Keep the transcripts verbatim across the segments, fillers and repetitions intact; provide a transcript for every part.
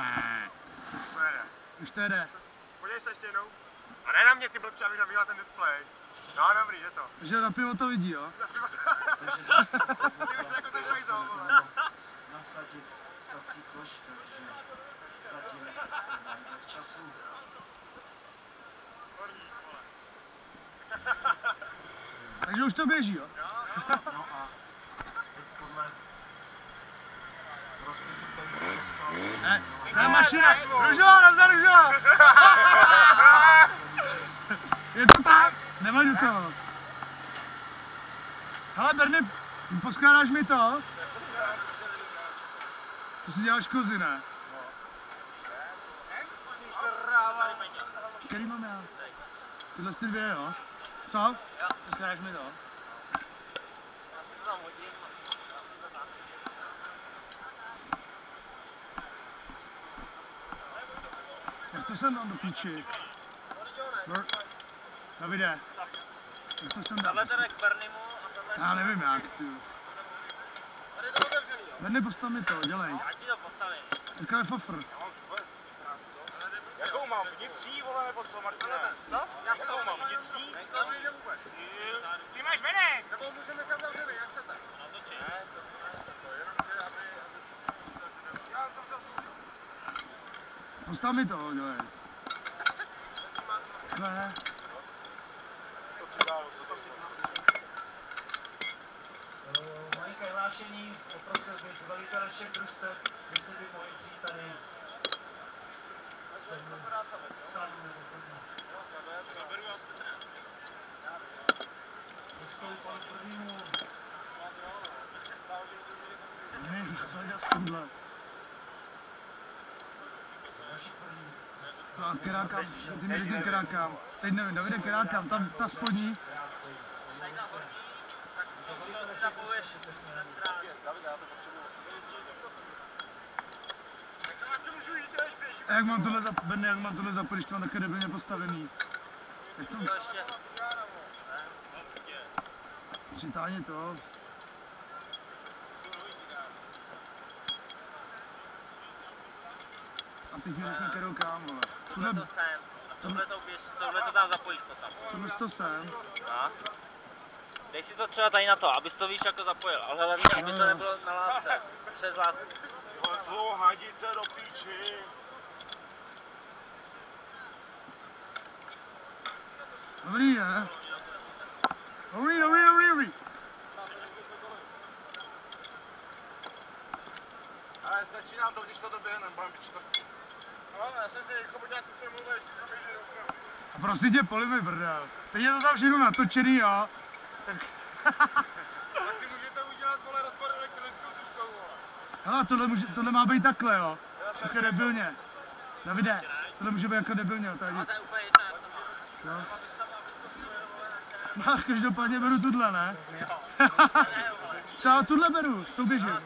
Už to jede. Už to jede. Podívej se ještě jednou. A ne na mě, ty blbče, abych nabíhal ten displej. No dobrý, je to. Že na pivo to vidí, jo? Na pivo to... Ty už jsi jako ten švejzol, vole. Nasadit sací koš, takže zatím mám dost času. Takže už to běží, jo? No a teď podle rozpisu, který jsem dostal... Ne, to je mašina! Ružo, nazdar, Ružo! Je to tak? Nevadu to. Hele, Berny, poskládáš mi to? To si děláš kozy, ne? Který mám já? Tyhle ty dvě, jo? Co? Poskládáš mi to? Jak to jsem dal do píči? Davide, jak to jsem dal? Tahle teda k Bernimu a tahle... Já nevím jak, ty. Tady je to otevřený, jo? Berny, postav mi to, dělej. Já ti to postavím. Jaká je fofr? Jakou mám? Vnitří, vole, nebo co, Martina? Co? Jakou mám? Vnitří? Ty máš venek! Nebo můžeme nechat zavřený, jak chcete? Postav mi to, dělej. Ne. Malinké hlášení, poprosil bych velitele všech družstev, jestli by mohli přijít tady sám nebo první. Vystoupal prvnímu. Ne, co dělat s tímhle? No a kerákám, ty mi řekni kerákám. Teď nevím, Davide, kerákám, tam ta spodní. A jak mám tohle za, Berny, jak mám tohle zapojit, když to mám také debilně postavený? Tak to... Přitáhni to. A teď mi řekni, kterou kam, vole. Tohle to sem. Tohle to, běž, tohle to tam zapojíš potom. Tohle to sem. No. Dej si to třeba tady na to, abys to víš jako zapojil, ale hlavně, aby to nebylo na lásce. Přes lásku. Co, hadice do píči. Dobrý, ne? Dobrý, dobrý, dobrý, dobrý. Ale stačí nám to, když to doběhneme, budeme pičtat. No, já jsem si jako podívat, co se mluvíš, co běží do. A prostě tě polivy, brdel. Teď je to tam všechno natočený, jo? Tak... Tak si můžete udělat, vole, rozpor elektronickou tuškou, vole. Hele, tohle, může, tohle má být takhle, jo? Také debilně. Davide, tohle může být jako debilně, jo? Tady. A to je úplně jedno, jak to máš. Jo? No, každopádně beru tuhle, ne? Třeba tuhle beru, s tou běžím.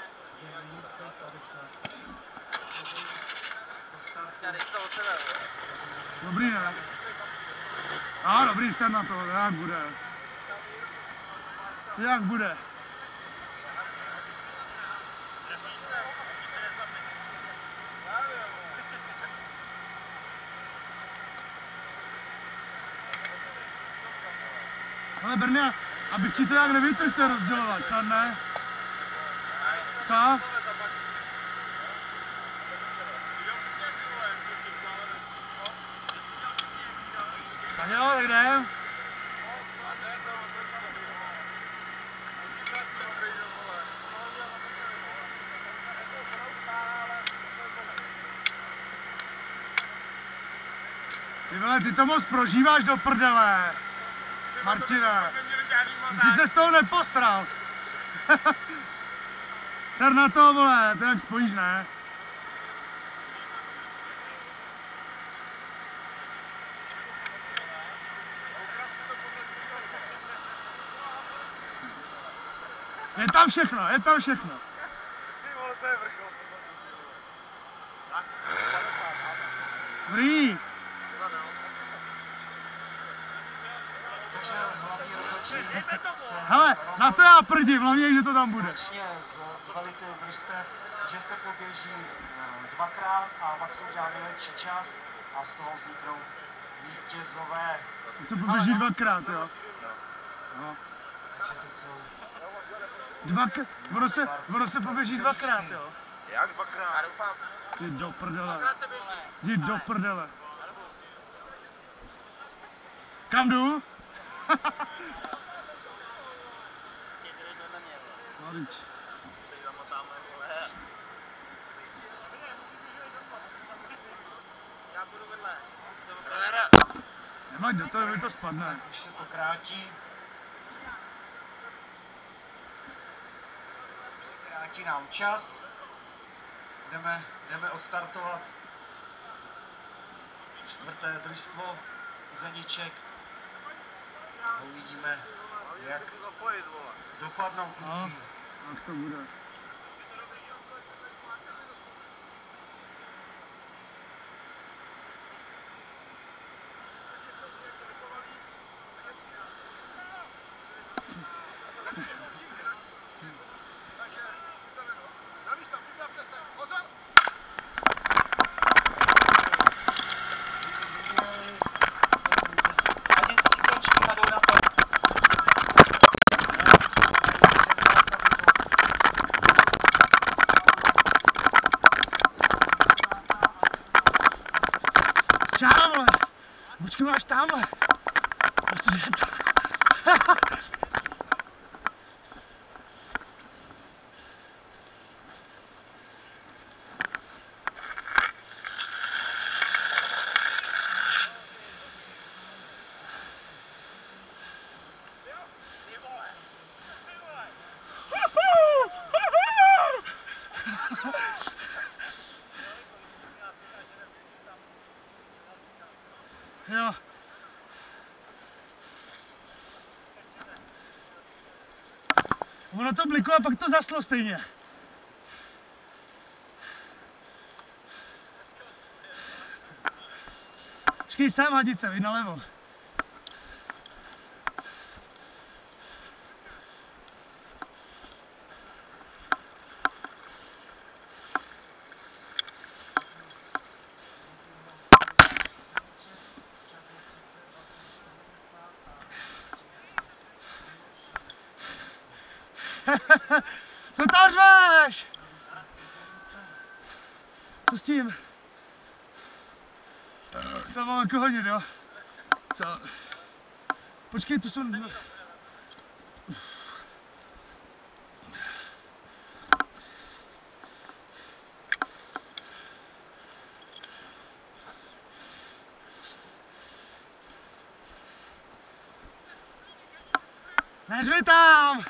Dobrý, ne? A dobrý, jsem na to, jak bude. Jak bude. Ale Berně, abych ti to jak nevytrhl rozdělovat, snad ne? Co? Tak jo, tak jdem. Ty vole, ty to moc prožíváš do prdele. Martine, ty jsi se z toho neposral. Ser na to, vole, to jak spojíš, ne? Je tam všechno, je tam všechno. Ty vole, to je vrchol. Dobrý. Takže hlavní rozhodčí Hele, na to já prdím, hlavně, že to tam bude. společně s, s veliteli družstev že se poběží eh, dvakrát a maximum udělá nejlepší čas a z toho vzniknou vítězové. Se poběží dvakrát, jo. No. Takže teď jsou Dvakrát, ono se, ono se poběží dvakrát, jo. Jak dvakrát? Jdi do prdele. Jdi do prdele. Kam jdu? No, víč. Nemaj do toho, mi to spadne. už se to krátí. Krátí nám čas. Jdeme, jdeme odstartovat čtvrté družstvo Zeniček. A uvidíme, jak dopadnou No, kluci. jak to bude. Ať si stříkačky jdou na to. Čára, vole. Počkej, máš tamhle. Musíš jet. Jo. Ono to bliklo a pak to zaslo stejně. Počkej, sám hadice, vy nalevo. Co to řveš? Co s tím? To mám jako hodně, jo? Co? Počkej, tu jsou... Neřvi tam!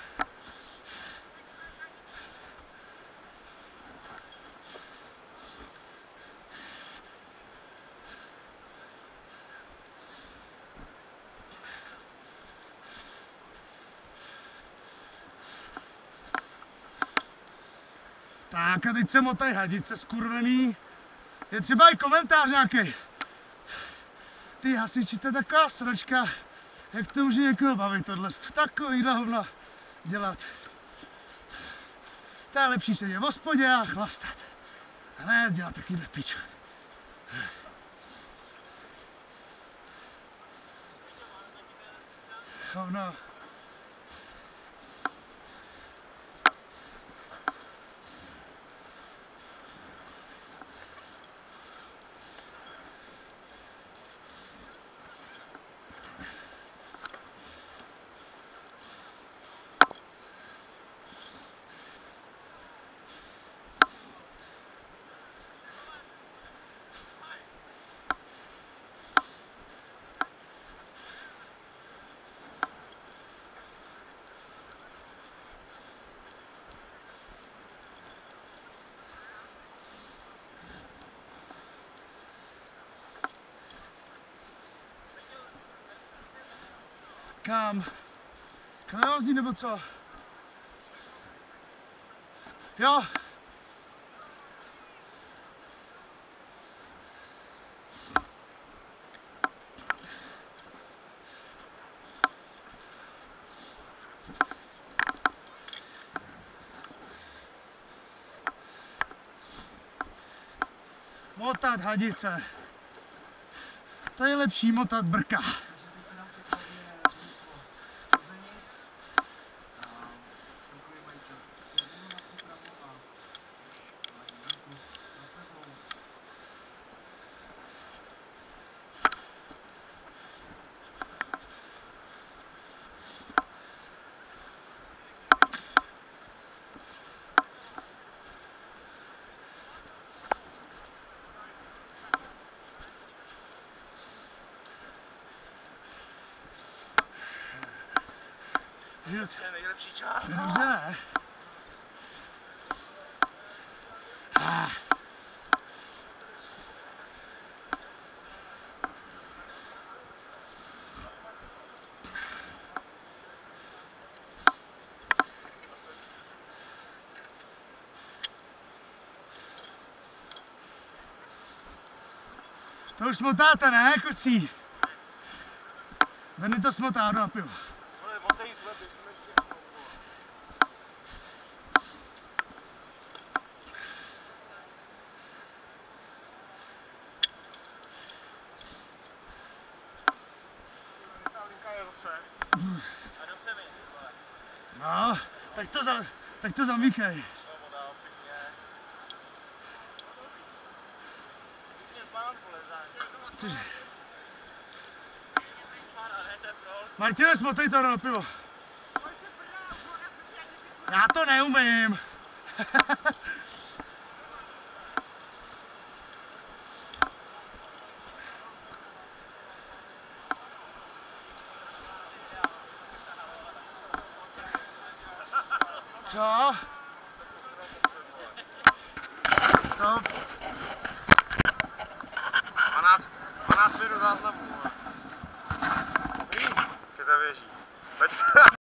Tak a teď se motaj hadice skurvený. Je třeba i komentář nějaký. Ty hasiči, to je taková sračka. Jak to může někoho bavit tohle? Takovýhle hovna dělat. To je lepší sedět v hospodě a chlastat. A ne dělat takovýhle pič. Hovno. Kam? Kanálzí nebo co? Jo. Motat hadice. To je lepší motat brka. Takže teď se nám připravuje družstvo Plzenic. A celkově mají čas pět minut na přípravu a mají výjimku za sebou. Že- To je nejlepší čas. Dobře, ne? Ah. To už smotáte, ne, kucí? Benny to smotá, do pivo. Ale motej zle, běžíme ještě jednou. Ta linka je zase. A dobře mi, vole. No, tak to, za, tak to zamíchej. Šlo voda, pěkně. Pěkně zmán, vole, záň. Což- A ne, to je pro. Martine, smotej to do pivo. Já to neumím. Co? Stop. dvanáct, dvanáct minut záznamu. Dobrý, ke ta věží. Pojď.